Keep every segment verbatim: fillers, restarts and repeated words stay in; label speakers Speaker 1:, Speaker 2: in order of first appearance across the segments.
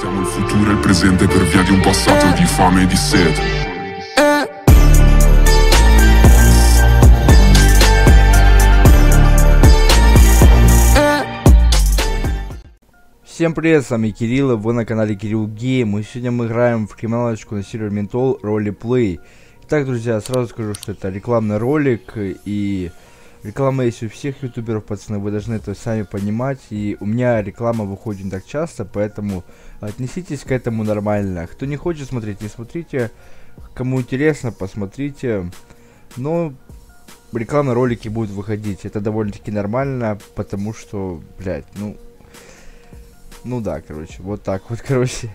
Speaker 1: Siamo il futuro e il presente per via di un passato di fame e di sete.
Speaker 2: Всем привет, с вами Кирилл, и вы на канале Кирилл Гейм, и сегодня мы играем в криминалочку на сервере Ментол Ролеплей. Итак, друзья, сразу скажу, что это рекламный ролик, и реклама есть у всех ютуберов, пацаны, вы должны это сами понимать, и у меня реклама выходит не так часто, поэтому отнеситесь к этому нормально. Кто не хочет смотреть, не смотрите, кому интересно, посмотрите, но рекламные ролики будут выходить, это довольно-таки нормально, потому что, блядь, ну... Ну да, короче, вот так вот, короче.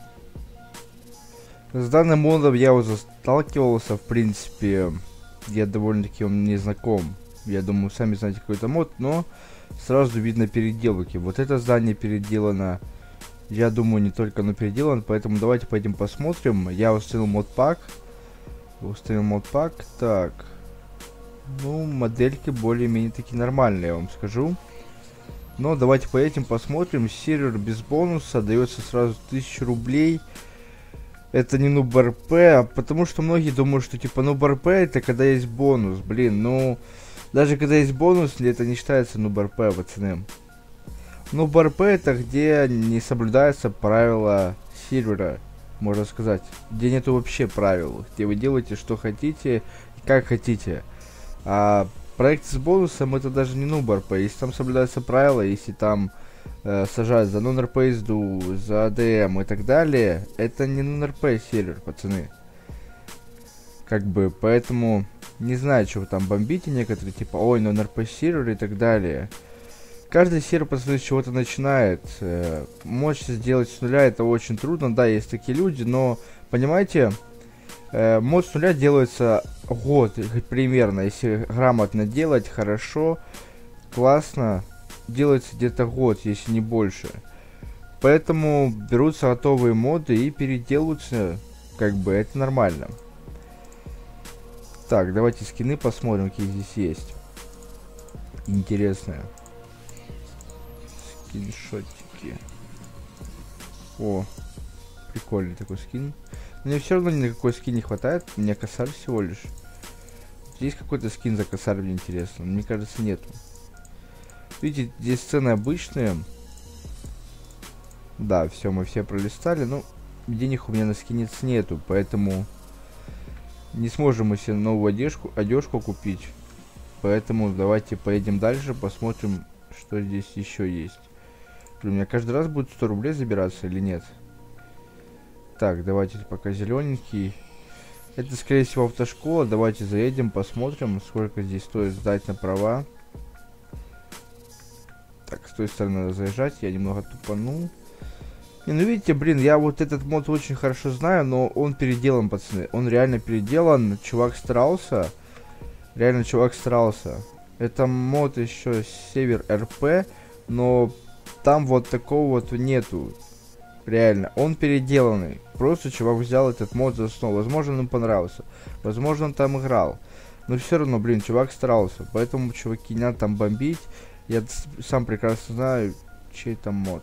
Speaker 2: С данным модом я уже сталкивался, в принципе, я довольно-таки он не знаком. Я думаю, сами знаете какой-то мод, но сразу видно переделки. Вот это здание переделано, я думаю, не только оно переделано, поэтому давайте пойдем посмотрим. Я установил модпак. Установил модпак, так. Ну, модельки более-менее такие нормальные, я вам скажу. Но давайте поедем посмотрим. Сервер без бонуса дается сразу тысячу рублей. Это не нуб эр пи, а потому что многие думают, что типа нуб эр пи это когда есть бонус. Блин, ну даже когда есть бонус, это не считается нуб эр пи, пацаны. нуб эр пи это где не соблюдаются правила сервера, можно сказать. Где нету вообще правил, где вы делаете что хотите и как хотите. А проект с бонусом это даже не нуб эр пи, если там соблюдаются правила, если там э, сажают за нон эр пи езду, за эй ди эм и так далее, это не нон эр пи сервер, пацаны. Как бы, поэтому не знаю, что вы там бомбите некоторые, типа, ой, нон эр пи сервер и так далее. Каждый сервер, пацаны, с чего-то начинает. Э, можете сделать с нуля, это очень трудно, да, есть такие люди, но, понимаете... Э, мод с нуля делается год примерно, если грамотно делать, хорошо, классно, делается где-то год, если не больше. Поэтому берутся готовые моды и переделываются, как бы, это нормально. Так, давайте скины посмотрим, какие здесь есть. Интересное. Скиншотики. О, прикольный такой скин. Мне все равно ни на какой скин не хватает, у меня косарь всего лишь. Есть какой-то скин за косарь, мне интересно? Мне кажется, нету. Видите, здесь цены обычные. Да, все, мы все пролистали, но денег у меня на скинец нету, поэтому не сможем мы себе новую одежку, одежку купить. Поэтому давайте поедем дальше, посмотрим, что здесь еще есть. У меня каждый раз будет сто рублей забираться или нет? Так, давайте пока зелененький. Это, скорее всего, автошкола. Давайте заедем, посмотрим, сколько здесь стоит сдать на права. Так, с той стороны надо заезжать. Я немного тупанул. Не, ну видите, блин, я вот этот мод очень хорошо знаю, но он переделан, пацаны. Он реально переделан. Чувак старался. Реально, чувак старался. Это мод еще Север эр пи, но там вот такого вот нету. Реально, он переделанный. Просто чувак взял этот мод за основу. Возможно, ему понравился. Возможно, он там играл. Но все равно, блин, чувак старался. Поэтому, чуваки, не надо там бомбить. Я сам прекрасно знаю, чей там мод.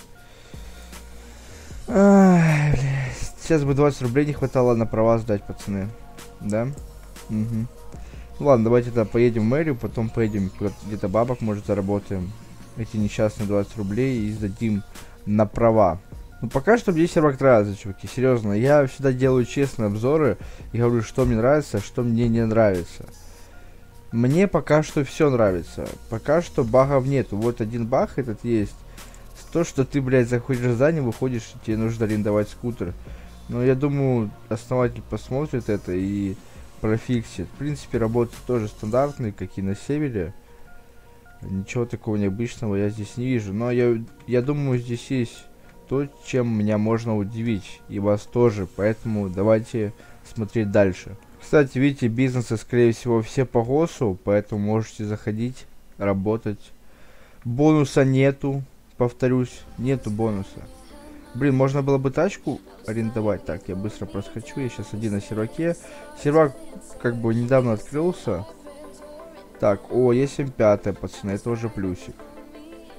Speaker 2: Ай, блядь. Сейчас бы двадцать рублей не хватало на права сдать, пацаны. Да? Угу. Ладно, давайте тогда поедем в мэрию. Потом поедем где-то бабок, может, заработаем. Эти несчастные двадцать рублей и сдадим на права. Ну, пока что мне сервак нравится, чуваки, серьезно. Я всегда делаю честные обзоры и говорю, что мне нравится, что мне не нравится. Мне пока что все нравится. Пока что багов нету. Вот один баг этот есть. То, что ты, блядь, заходишь в здание, выходишь, тебе нужно арендовать скутер. Но я думаю, основатель посмотрит это и профиксит. В принципе, работы тоже стандартные, как и на севере. Ничего такого необычного я здесь не вижу. Но я, я думаю, здесь есть... то, чем меня можно удивить, и вас тоже, поэтому давайте смотреть дальше. Кстати, видите, бизнесы, скорее всего, все по ГОСу, поэтому можете заходить, работать. Бонуса нету, повторюсь, нету бонуса. Блин, можно было бы тачку арендовать. Так, я быстро проскочу, я сейчас один на серваке. Сервак как бы недавно открылся. Так, о, есть эм пять, пацаны, это уже плюсик.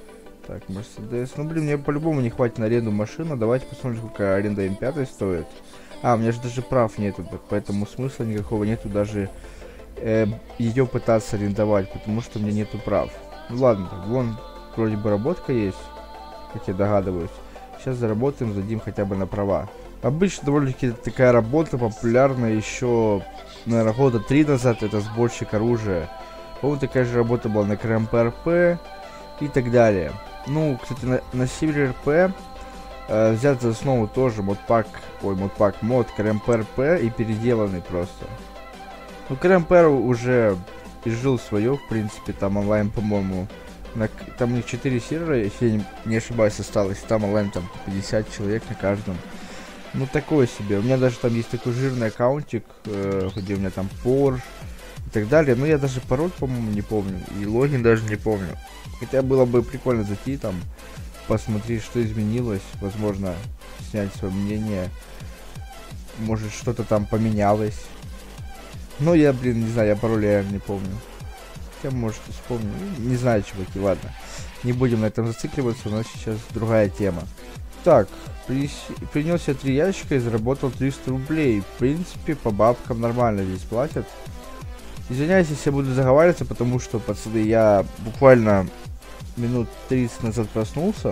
Speaker 2: Так, Мерседес. Ну, блин, мне по-любому не хватит на аренду машины. Давайте посмотрим, сколько аренда эм пять стоит. А, у меня же даже прав нету, поэтому смысла никакого нету даже э, ее пытаться арендовать, потому что у меня нету прав. Ну ладно, вон вроде бы работка есть, как я догадываюсь. Сейчас заработаем, сдадим хотя бы на права. Обычно довольно-таки такая работа популярна еще, наверное, года три назад. Это сборщик оружия. По-моему, такая же работа была на КРМП-РП и так далее. Ну, кстати, на, на сервере РП э, взят за основу тоже модпак, ой, модпак, мод КРМП-РП и переделанный просто. Ну, КРМП уже изжил свое, в принципе, там онлайн, по-моему, на, там у них четыре сервера, если я не, не ошибаюсь, осталось, там онлайн там пятьдесят человек на каждом. Ну, такое себе. У меня даже там есть такой жирный аккаунтик, э, где у меня там Porsche и так далее. Но я даже пароль, по-моему, не помню. И логин даже не помню. Хотя было бы прикольно зайти там, посмотреть, что изменилось. Возможно, снять свое мнение. Может, что-то там поменялось. Но я, блин, не знаю, я пароль я не помню. Хотя, может, вспомню. Не знаю, чуваки, ладно. Не будем на этом зацикливаться, у нас сейчас другая тема. Так, принес я три ящика и заработал триста рублей. В принципе, по бабкам нормально здесь платят. Извиняюсь, если я буду заговариваться, потому что, пацаны, я буквально минут тридцать назад проснулся.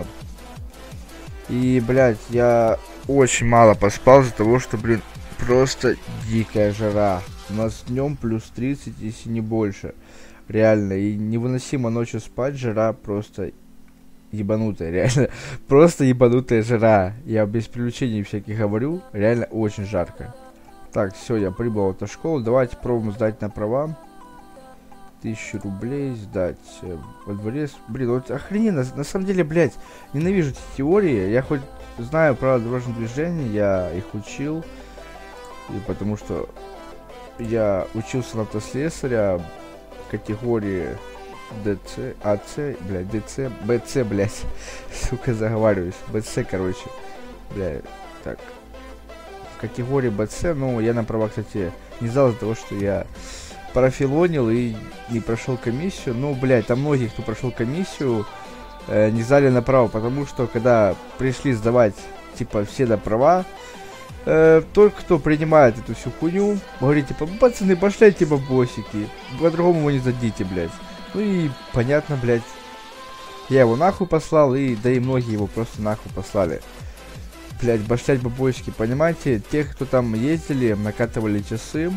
Speaker 2: И, блядь, я очень мало поспал из-за того, что, блин, просто дикая жара. У нас днем плюс тридцать, если не больше. Реально, и невыносимо ночью спать, жара просто ебанутая, реально. Просто ебанутая жара. Я без привлечений всяких говорю, реально очень жарко. Так, все, я прибыл в автошколу. Давайте пробуем сдать на права. Тысячу рублей сдать э, во дворе. Блин, вот охрененно. На самом деле, блядь, ненавижу эти теории. Я хоть знаю правила дорожного движения, я их учил. И потому что я учился на автослесаря категории ДЦ, АЦ, блядь, ДЦ, БЦ, блядь. Сука, заговариваюсь. БЦ, короче. Блядь, так. В категории БЦ, ну, я на права, кстати, не знал из-за того, что я профилонил и не прошел комиссию. Ну, блядь, там многие, кто прошел комиссию, э, не сдали на право, потому что, когда пришли сдавать, типа, все на права, э, только кто принимает эту всю хуйню, говорит, типа, пацаны, пошлите бабосики, по-другому вы не сдадите, блядь. Ну и понятно, блядь, я его нахуй послал, и да и многие его просто нахуй послали. Блядь, башлять бабосики, понимаете, тех, кто там ездили, накатывали часы,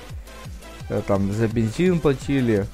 Speaker 2: там за бензин платили,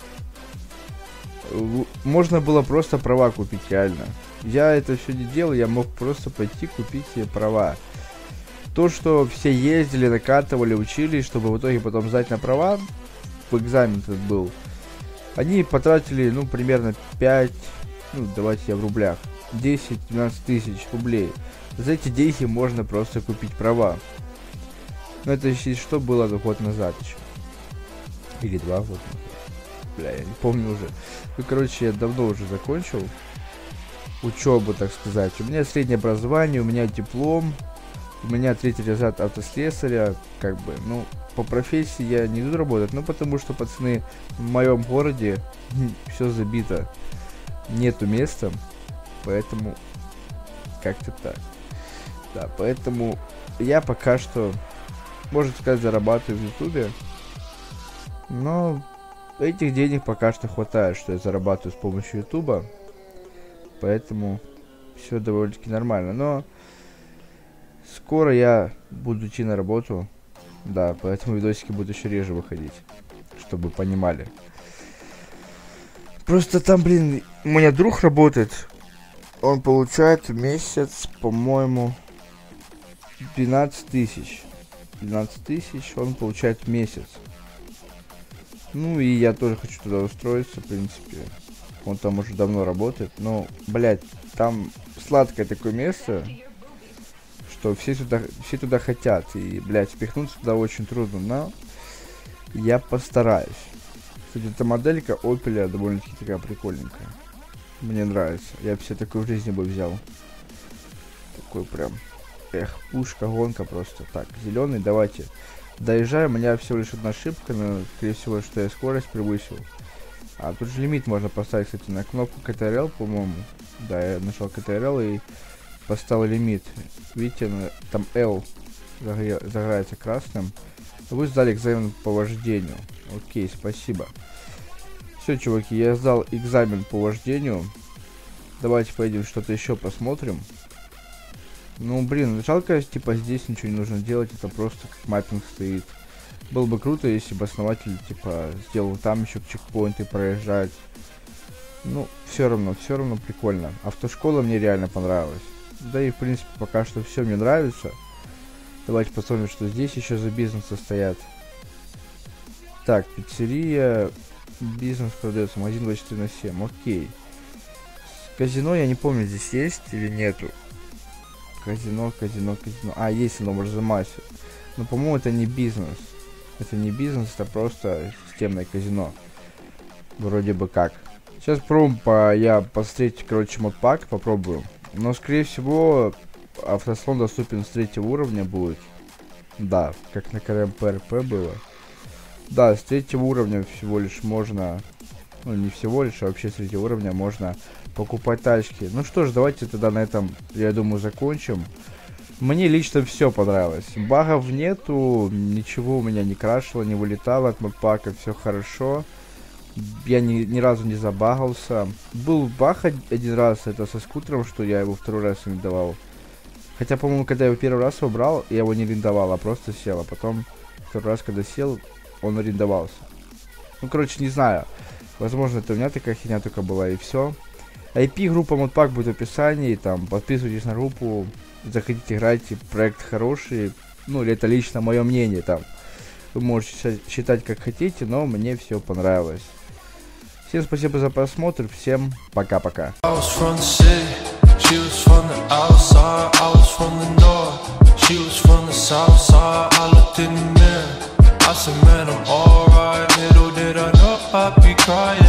Speaker 2: можно было просто права купить, реально. Я это все не делал, я мог просто пойти купить себе права. То, что все ездили, накатывали, учились, чтобы в итоге потом сдать на права, в экзамен этот был, они потратили, ну, примерно пять, ну, давайте я в рублях, десять-двенадцать тысяч рублей. За эти деньги можно просто купить права. Но это, если что, было год назад еще. Или два года. Бля, я не помню уже. Ну, короче, я давно уже закончил учебу, так сказать. У меня среднее образование, у меня диплом, у меня третий разряд автослесаря. Как бы, ну, по профессии я не иду работать, ну, потому что, пацаны, в моем городе все забито. Нету места, поэтому как-то так. Да, поэтому я пока что, можно сказать, зарабатываю в ютубе. Но этих денег пока что хватает, что я зарабатываю с помощью ютуба. Поэтому все довольно-таки нормально. Но скоро я буду идти на работу. Да, поэтому видосики будут еще реже выходить. Чтобы понимали. Просто там, блин, у меня друг работает. Он получает в месяц, по-моему, двенадцать тысяч. двенадцать тысяч он получает в месяц. Ну и я тоже хочу туда устроиться, в принципе. Он там уже давно работает. Но, блядь, там сладкое такое место, что все туда, все туда хотят. И, блядь, впихнуться туда очень трудно. Но я постараюсь. Кстати, эта моделька Opel довольно-таки такая прикольненькая. Мне нравится. Я бы себе такую в жизни бы взял. Такой прям. Эх, пушка, гонка просто. Так, зеленый, давайте. Доезжаем, у меня всего лишь одна ошибка, но, скорее всего, что я скорость превысил. А тут же лимит можно поставить, кстати, на кнопку КТРЛ, по-моему. Да, я нашел ка тэ эр эл и поставил лимит. Видите, там L загорается красным. Вы сдали экзамен по вождению. Окей, спасибо. Все, чуваки, я сдал экзамен по вождению. Давайте поедем что-то еще посмотрим. Ну, блин, жалко, типа, здесь ничего не нужно делать. Это просто как маппинг стоит. Было бы круто, если бы основатель, типа, сделал там еще чекпоинты проезжать. Ну, все равно, все равно прикольно. Автошкола мне реально понравилась. Да и, в принципе, пока что все мне нравится. Давайте посмотрим, что здесь еще за бизнесы стоят. Так, пиццерия. Бизнес продается. Магазин двадцать четыре на семь. Окей. Казино, я не помню, здесь есть или нету. Казино, казино, казино. А, есть оно в Арзамасе. Но, по-моему, это не бизнес. Это не бизнес, это просто системное казино. Вроде бы как. Сейчас пробуем по, я посмотреть, короче, модпак попробую. Но, скорее всего, автослон доступен с третьего уровня будет. Да, как на КРМ-ПРП было. Да, с третьего уровня всего лишь можно... Ну, не всего лишь, а вообще с третьего уровня можно покупать тачки. Ну что ж, давайте тогда на этом, я думаю, закончим. Мне лично все понравилось. Багов нету, ничего у меня не крашило, не вылетало от модпака, все хорошо. Я ни, ни разу не забагался. Был баг один раз, это со скутером, что я его второй раз арендовал. Хотя, по-моему, когда я его первый раз выбрал, я его не арендовал, а просто сел. А потом, второй раз, когда сел, он арендовался. Ну, короче, не знаю. Возможно, это у меня такая херня только была, и все. ай пи группа модпак будет в описании. Там, подписывайтесь на группу. Заходите, играйте. Проект хороший. Ну, или это лично мое мнение там. Вы можете считать как хотите, но мне все понравилось. Всем спасибо за просмотр. Всем пока-пока. I said, man, I'm alright. Little did I know I'd be crying.